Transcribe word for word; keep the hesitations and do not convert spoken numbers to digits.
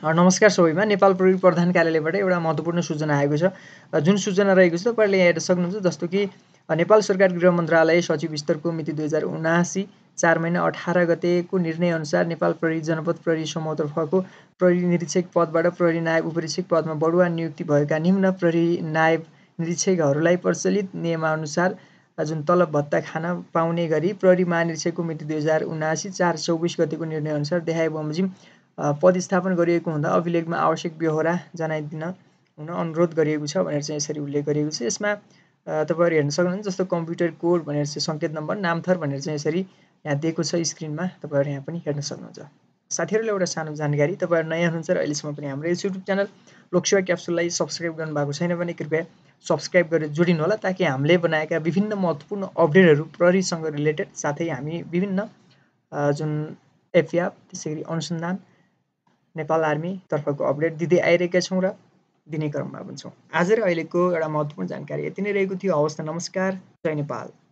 नमस्कार सबैमा। नेपाल प्रहरी प्रधान कार्यालयबाट एउटा महत्त्वपूर्ण सूचना आएको छ। जुन सूचना रहेको छ तपाईहरुले यहाँ हेर्न सक्नुहुन्छ। जस्तो कि नेपाल सरकार गृह मन्त्रालय सचिव स्तरको मिति दुई हजार उनासी चार महिना अठार गतेको निर्णय अनुसार नेपाल प्रहरी जनपद प्रहरी समूहतर्फको प्रहरी निरीक्षक पदबाट प्रहरी नायब उपरीक्षक पदमा बढुवा नियुक्ति भएका निम्न प्रहरी नायब निरीक्षकहरूलाई प्रचलित नियमानुसार जुन तलब भत्ता खान पाउने गरी प्रहरी महानिरीक्षकको मिति दुई हजार उनासी चार चौबिस गतेको निर्णय अनुसार देखाए बमोजिम पदस्थापन गरिएको हुँदा अभिलेखमा आवश्यक बेहोरा जनाइदिन हुन अनुरोध गरिएको छ भनेर चाहिँ यसरी उल्लेख गरिएको छ। यसमा तपाईहरु हेर्न सक्नुहुन्छ। जस्तो कम्प्युटर कोड भनेर चाहिँ संकेत नम्बर नामथर भनेर चाहिँ यसरी यहाँ दिएको छ स्क्रिनमा, तपाईहरु यहाँ पनि हेर्न सक्नुहुन्छ। साथीहरुले एउटा सानो जानकारी, तपाईहरु नयाँ हुनुहुन्छ र अहिलेसम्म पनि हाम्रो यस युट्युब च्यानल लोकसेवा क्याप्सुललाई सब्स्क्राइब गर्नु भएको छैन भने कृपया सब्स्क्राइब गरेर जोडिनु होला, ताकि हामीले बनाएका विभिन्न महत्त्वपूर्ण अपडेटहरु प्रहरीसँग रिलेटेड, साथै हामी विभिन्न जुन एफआइआर त्यसैगरी अनुसन्धान नेपाल आर्मी तर्फको अपडेट दिँदै आइरहेका छौं र दिने क्रममा पनि छौं। आज र अहिलेको एउटा महत्त्वपूर्ण जानकारी यति नै रहेको थियो। हवस् त, नमस्कार, जय नेपाल।